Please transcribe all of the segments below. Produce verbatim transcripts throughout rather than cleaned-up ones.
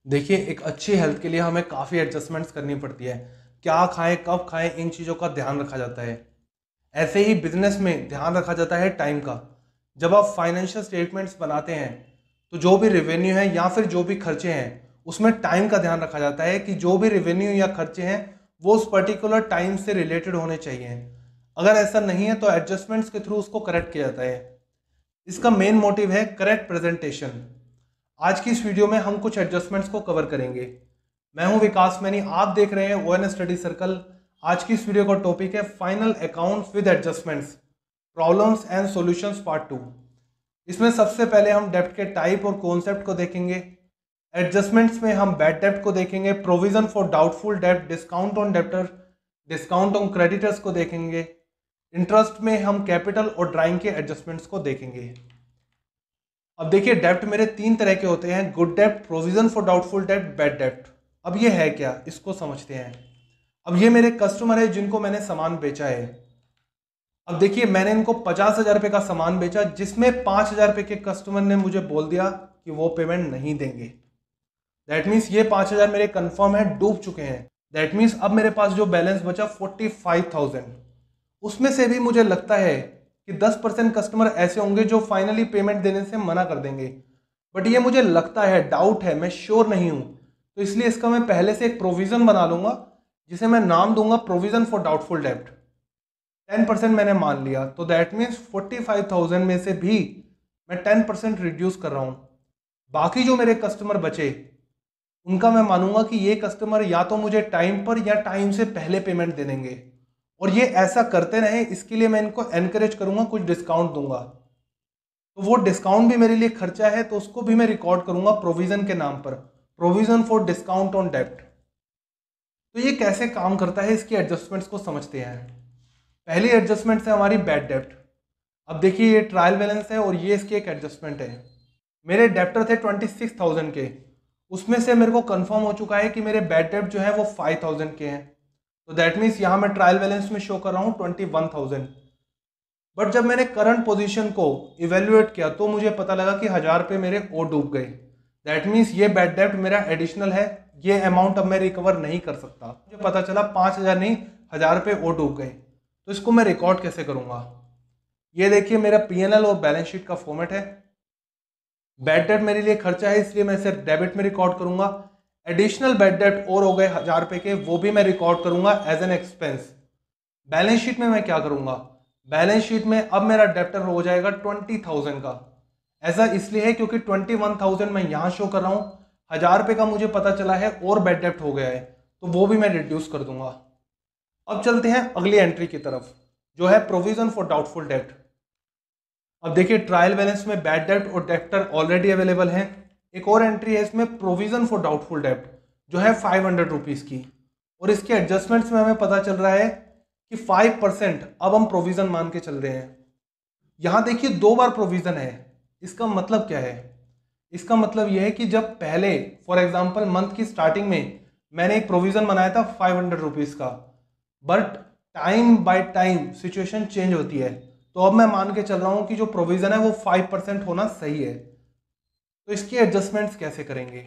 देखिए, एक अच्छी हेल्थ के लिए हमें काफ़ी एडजस्टमेंट्स करनी पड़ती है। क्या खाएँ, कब खाएँ, इन चीज़ों का ध्यान रखा जाता है। ऐसे ही बिज़नेस में ध्यान रखा जाता है टाइम का। जब आप फाइनेंशियल स्टेटमेंट्स बनाते हैं, तो जो भी रेवेन्यू है या फिर जो भी खर्चे हैं, उसमें टाइम का ध्यान रखा जाता है कि जो भी रेवेन्यू या खर्चे हैं, वो उस पर्टिकुलर टाइम से रिलेटेड होने चाहिए। अगर ऐसा नहीं है, तो एडजस्टमेंट्स के थ्रू उसको करेक्ट किया जाता है। इसका मेन मोटिव है करेक्ट प्रेजेंटेशन। आज की इस वीडियो में हम कुछ एडजस्टमेंट्स को कवर करेंगे। मैं हूं विकास मैनी, आप देख रहे हैं ओएन स्टडी सर्कल। आज की इस वीडियो का टॉपिक है final accounts with adjustments, problems and solutions part two. इसमें सबसे पहले हम डेब्ट के टाइप और कॉन्सेप्ट को देखेंगे। एडजस्टमेंट्स में हम बैड डेब्ट को देखेंगे, प्रोविजन फॉर डाउटफुल डेब्ट, discount on debtor, discount on creditors को देखेंगे। इंटरेस्ट में हम कैपिटल और ड्राइंग के एडजस्टमेंट्स को देखेंगे। अब देखिए, डेब्ट मेरे तीन तरह के होते हैं: गुड डेब्ट, प्रोविजन फॉर डाउटफुल डेब्ट, बैड डेब्ट। अब ये है क्या, इसको समझते हैं। अब ये मेरे कस्टमर है जिनको मैंने सामान बेचा है। अब देखिए, मैंने इनको पचास हजार रुपये का सामान बेचा, जिसमें पांच हजार रुपये के कस्टमर ने मुझे बोल दिया कि वो पेमेंट नहीं देंगे। दैट मीन्स ये पांच हजार मेरे कंफर्म है, डूब चुके हैं। दैट मीन्स अब मेरे पास जो बैलेंस बचा फोर्टी फाइव थाउजेंड, उसमें से भी मुझे लगता है कि दस परसेंट कस्टमर ऐसे होंगे जो फाइनली पेमेंट देने से मना कर देंगे। बट ये मुझे लगता है, डाउट है, मैं श्योर नहीं हूं। तो इसलिए इसका मैं पहले से एक प्रोविजन बना लूंगा, जिसे मैं नाम दूंगा प्रोविजन फॉर डाउटफुल डेब्ट। टेन परसेंट मैंने मान लिया, तो that means forty five thousand में से भी मैं टेन परसेंट रिड्यूस कर रहा हूं। बाकी जो मेरे कस्टमर बचे, उनका मैं मानूंगा कि ये कस्टमर या तो मुझे टाइम पर या टाइम से पहले पेमेंट दे देंगे, और ये ऐसा करते रहे। इसके लिए मैं इनको एनकरेज करूंगा, कुछ डिस्काउंट दूंगा। तो वो डिस्काउंट भी मेरे लिए खर्चा है, तो उसको भी मैं रिकॉर्ड करूंगा प्रोविजन के नाम पर, प्रोविजन फॉर डिस्काउंट ऑन डेब्ट। तो ये कैसे काम करता है, इसकी एडजस्टमेंट्स को समझते हैं। पहली एडजस्टमेंट है हमारी बैड डेब्ट। अब देखिए, ये ट्रायल बैलेंस है और ये इसकी एक एडजस्टमेंट है। मेरे डेब्टर थे ट्वेंटी सिक्स थाउजेंड के, उसमें से मेरे को कंफर्म हो चुका है कि मेरे बैड डेब्ट जो है वो फाइव थाउजेंड के हैं। तो दैट मीन्स यहां मैं ट्रायल बैलेंस में शो कर रहा हूं ट्वेंटी वन थाउजेंड। बट जब मैंने करंट पोजीशन को इवेल्युएट किया, तो मुझे पता लगा कि हजार रुपये मेरे और डूब गए। दैट मीन्स ये बैड डेब्ट मेरा एडिशनल है, ये अमाउंट अब मैं रिकवर नहीं कर सकता। मुझे पता चला पांच हजार नहीं, हजार रुपये और डूब गए। तो इसको मैं रिकॉर्ड कैसे करूंगा? ये देखिए, मेरा पीएनएल और बैलेंस शीट का फॉर्मेट है। बैड डेब्ट मेरे लिए खर्चा है, इसलिए मैं इसे डेबिट में रिकॉर्ड करूंगा। एडिशनल बैड डेब्ट और हो गए हजार रुपए के, वो भी मैं रिकॉर्ड करूंगा as an expense. Balance sheet में मैं क्या करूंगा? बैलेंस शीट में अब मेरा डेब्टर हो जाएगा ट्वेंटी थाउजेंड का। ऐसा इसलिए है क्योंकि ट्वेंटी वन थाउजेंड मैं यहां शो कर रहा हूं, हजार रुपए का मुझे पता चला है और बैड डेब्ट हो गया है, तो वो भी मैं रिड्यूस कर दूंगा। अब चलते हैं अगली एंट्री की तरफ, जो है प्रोविजन फॉर डाउटफुल डेब्ट। अब देखिए, ट्रायल बैलेंस में बैड डेब्ट और डेब्टर ऑलरेडी अवेलेबल हैं। एक और एंट्री है इसमें, प्रोविजन फॉर डाउटफुल डेब्ट, जो है फाइव हंड्रेड रुपीज की। और इसके एडजस्टमेंट्स में हमें पता चल रहा है कि फाइव परसेंट अब हम प्रोविजन मान के चल रहे हैं। यहां देखिए, दो बार प्रोविजन है। इसका मतलब क्या है? इसका मतलब यह है कि जब पहले, फॉर एग्जाम्पल मंथ की स्टार्टिंग में मैंने एक प्रोविजन बनाया था फाइव हंड्रेड रुपीज का, but time by time situation change होती है, तो अब मैं मान के चल रहा हूं कि जो प्रोविजन है वो फाइव परसेंट होना सही है। तो इसकी एडजस्टमेंट्स कैसे करेंगे?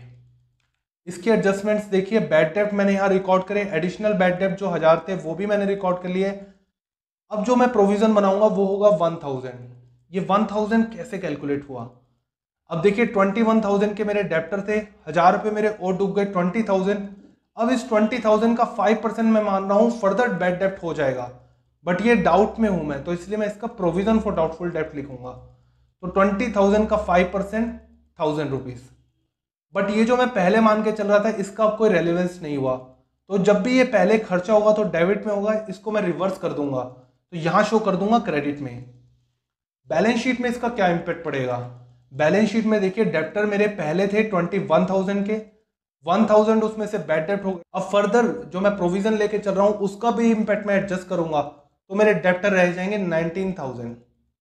इसके एडजस्टमेंट्स देखिए, बैड डेब्ट मैंने यहाँ रिकॉर्ड करे, एडिशनल बैड डेब्ट जो हजार थे वो भी मैंने रिकॉर्ड कर लिए। अब जो मैं प्रोविजन बनाऊंगा वो होगा वन थाउजेंड। ये वन थाउजेंड कैसे कैलकुलेट हुआ? अब देखिए, ट्वेंटी वन थाउजेंड के मेरे डेब्टर थे, हजार रुपये मेरे और डूब गए ट्वेंटी थाउजेंड। अब इस ट्वेंटी थाउजेंड का फाइव परसेंट मैं मान रहा हूँ फर्दर बैड डेब्ट हो जाएगा, बट ये डाउट में हूं मैं, तो इसलिए मैं इसका प्रोविजन फॉर डाउटफुल डेब्ट लिखूंगा। तो ट्वेंटी थाउजेंड का five percent thousand rupees. But ये जो मैं पहले मान के चल रहा था, इसका कोई रेलिवेंस नहीं हुआ। तो जब भी ये पहले खर्चा होगा तो डेबिट में होगा, इसको मैं रिवर्स कर दूंगा, तो यहां शो कर दूंगा क्रेडिट में। बैलेंस शीट में इसका क्या इंपैक्ट पड़ेगा? बैलेंस शीट में देखिए, डेब्टर मेरे पहले थे ट्वेंटी वन थाउजेंड के, वन थाउजेंड उसमें से बैड डेब्ट हो गए। अब फर्दर जो मैं प्रोविजन लेके चल रहा हूं, उसका भी इंपैक्ट मैं एडजस्ट करूंगा, तो मेरे डेब्टर रह जाएंगे नाइनटीन थाउजेंड।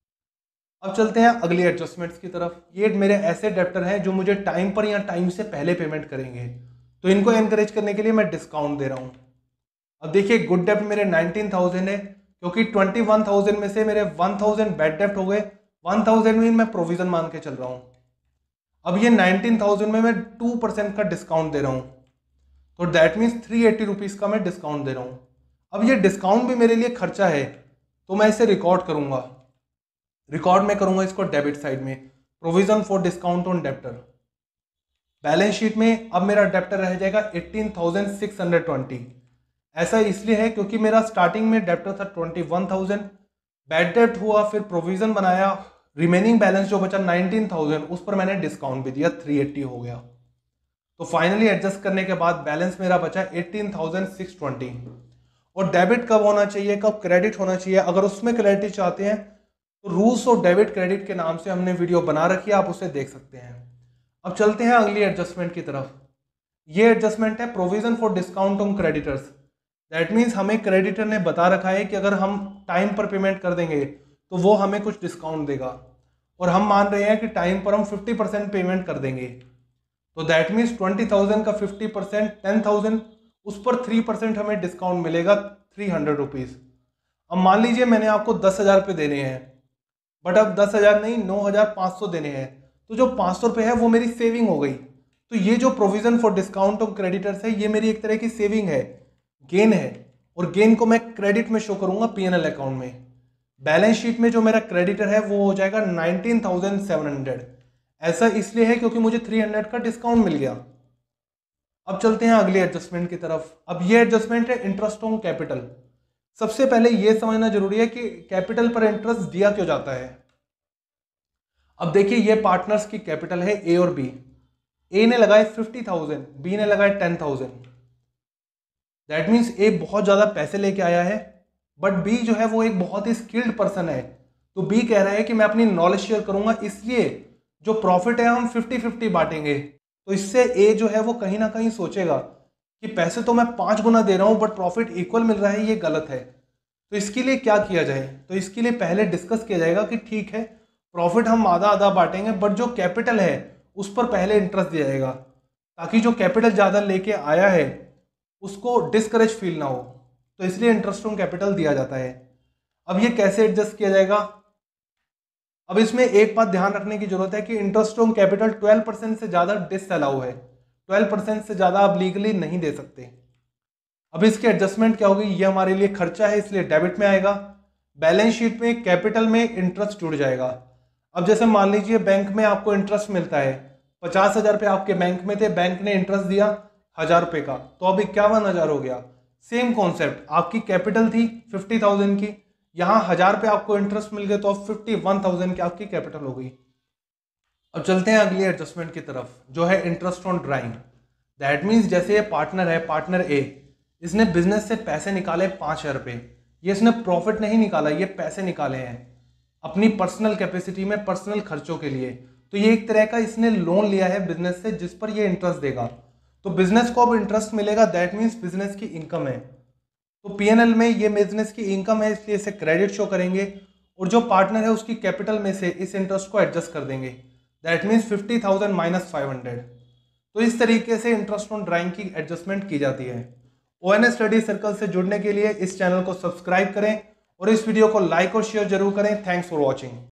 अब चलते हैं अगली एडजस्टमेंट्स की तरफ। ये मेरे ऐसे डेब्टर हैं जो मुझे टाइम पर या टाइम से पहले पेमेंट करेंगे, तो इनको एनकरेज करने के लिए मैं डिस्काउंट दे रहा हूं। अब देखिए, गुड डेब्ट मेरे नाइनटीन थाउजेंड है, क्योंकि ट्वेंटी वन थाउजेंड में से मेरे वन थाउजेंड बैड डेब्ट हो गए, वन थाउजेंड में मैं प्रोविजन मान के चल रहा हूं। अब ये नाइनटीन थाउजेंड में मैं टू परसेंट का डिस्काउंट दे रहा हूँ, तो that means three eighty rupees का मैं डिस्काउंट दे रहा हूँ। अब ये डिस्काउंट भी मेरे लिए खर्चा है, तो मैं इसे रिकॉर्ड करूँगा। रिकॉर्ड में करूँगा इसको डेबिट साइड में, provision for discount on debtor. Balance sheet में अब मेरा डेप्टर रह जाएगा eighteen thousand six hundred twenty. ऐसा इसलिए है क्योंकि मेरा स्टार्टिंग में डेप्टर था ट्वेंटी वन थाउजेंड, बैड डेप्ट हुआ, फिर प्रोविजन बनाया, रिमेनिंग बैलेंस जो बचा नाइनटीन थाउजेंड, उस पर मैंने डिस्काउंट भी दिया, थ्री एट्टी हो गया। तो फाइनली एडजस्ट करने के बाद बैलेंस मेरा बचा एटीन थाउजेंड सिक्स ट्वेंटी। और डेबिट कब होना चाहिए, कब क्रेडिट होना चाहिए, अगर उसमें क्लैरिटी चाहते हैं तो रूल्स ऑफ डेबिट क्रेडिट के नाम से हमने वीडियो बना रखी है, आप उसे देख सकते हैं। अब चलते हैं अगली एडजस्टमेंट की तरफ। ये एडजस्टमेंट है provision for discount on creditors. That means हमें क्रेडिटर ने बता रखा है कि अगर हम टाइम पर पेमेंट कर देंगे तो वो हमें कुछ डिस्काउंट देगा, और हम मान रहे हैं कि टाइम पर हम फिफ्टी परसेंट पेमेंट कर देंगे, तो दैट मीन्स ट्वेंटी थाउजेंड का फिफ्टी परसेंट टेन थाउजेंड, उस पर थ्री परसेंट हमें डिस्काउंट मिलेगा, थ्री हंड्रेड रुपीज़। अब मान लीजिए मैंने आपको दस हज़ार रुपये देने हैं, बट अब दस हज़ार नहीं नौ हज़ार पाँच सौ देने हैं, तो जो पाँच सौ रुपये है वो मेरी सेविंग हो गई। तो ये जो provision for discount of creditors है, ये मेरी एक तरह की सेविंग है, गेन है, और गेन को मैं क्रेडिट में शो करूंगा पीएनएल अकाउंट में। बैलेंस शीट में जो मेरा क्रेडिटर है वो हो जाएगा नाइनटीन थाउजेंड सेवन हंड्रेड। ऐसा इसलिए है क्योंकि मुझे थ्री हंड्रेड का डिस्काउंट मिल गया। अब चलते हैं अगले एडजस्टमेंट की तरफ। अब ये एडजस्टमेंट है इंटरेस्ट ऑन कैपिटल। सबसे पहले ये समझना जरूरी है कि कैपिटल पर इंटरेस्ट दिया क्यों जाता है। अब देखिए, ये पार्टनर्स की कैपिटल है ए और बी। ए ने लगाए फिफ्टी थाउजेंड, बी ने लगाए ten thousand. That means A बहुत ज़्यादा पैसे लेके आया है, बट बी जो है वो एक बहुत ही स्किल्ड पर्सन है, तो बी कह रहा है कि मैं अपनी नॉलेज शेयर करूंगा, इसलिए जो प्रॉफिट है हम फिफ्टी फिफ्टी बांटेंगे। तो इससे ए जो है वो कहीं ना कहीं सोचेगा कि पैसे तो मैं पाँच गुना दे रहा हूँ बट प्रॉफिट इक्वल मिल रहा है, ये गलत है। तो इसके लिए क्या किया जाए, तो इसके लिए पहले डिस्कस किया जाएगा कि ठीक है प्रॉफिट हम आधा आधा बांटेंगे, बट जो कैपिटल है उस पर पहले इंटरेस्ट दिया जाएगा, ताकि जो कैपिटल ज़्यादा लेके आया है उसको डिस्करेज फील ना हो। तो इसलिए इंटरेस्ट ऑन कैपिटल दिया जाता है। अब ये कैसे एडजस्ट किया जाएगा, अब इसमें एक बात ध्यान रखने की जरूरत है कि interest on capital twelve percent से ज़्यादा डिसअलाउ है, ट्वेल्व परसेंट से ज़्यादा आप लीगली नहीं दे सकते। अब इसकी एडजस्टमेंट क्या होगी, ये हमारे लिए खर्चा है इसलिए डेबिट में आएगा। बैलेंस शीट में कैपिटल में इंटरेस्ट जुड़ जाएगा। अब जैसे मान लीजिए बैंक में आपको इंटरेस्ट मिलता है, पचास हजार रुपये आपके बैंक में थे, बैंक ने इंटरेस्ट दिया हजार रुपये का, तो अब इक्यावन हजार हो गया। सेम कॉन्सेप्ट, आपकी कैपिटल थी फिफ्टी थाउजेंड की, यहाँ हजार रुपये आपको इंटरेस्ट मिल गए, तो अब फिफ्टी वन थाउजेंड की आपकी कैपिटल हो गई। अब चलते हैं अगली एडजस्टमेंट की तरफ, जो है interest on drawing. That means जैसे ये पार्टनर है, पार्टनर ए, इसने बिजनेस से पैसे निकाले पाँच हजार रुपये, ये इसने प्रॉफिट नहीं निकाला, ये पैसे निकाले हैं अपनी पर्सनल कैपेसिटी में, पर्सनल खर्चों के लिए। तो ये एक तरह का इसने लोन लिया है बिजनेस से, जिस पर ये इंटरेस्ट देगा। तो बिजनेस को अब इंटरेस्ट मिलेगा, दैट मीन्स बिजनेस की इनकम है। तो पीएनएल में ये बिजनेस की इनकम है, इसलिए इसे क्रेडिट शो करेंगे, और जो पार्टनर है उसकी कैपिटल में से इस इंटरेस्ट को एडजस्ट कर देंगे, that means fifty thousand minus five hundred. तो इस तरीके से इंटरेस्ट ऑन ड्राइंग की एडजस्टमेंट की जाती है। ओएनएस स्टडी सर्कल से जुड़ने के लिए इस चैनल को सब्सक्राइब करें और इस वीडियो को लाइक और शेयर जरूर करें। Thanks for watching.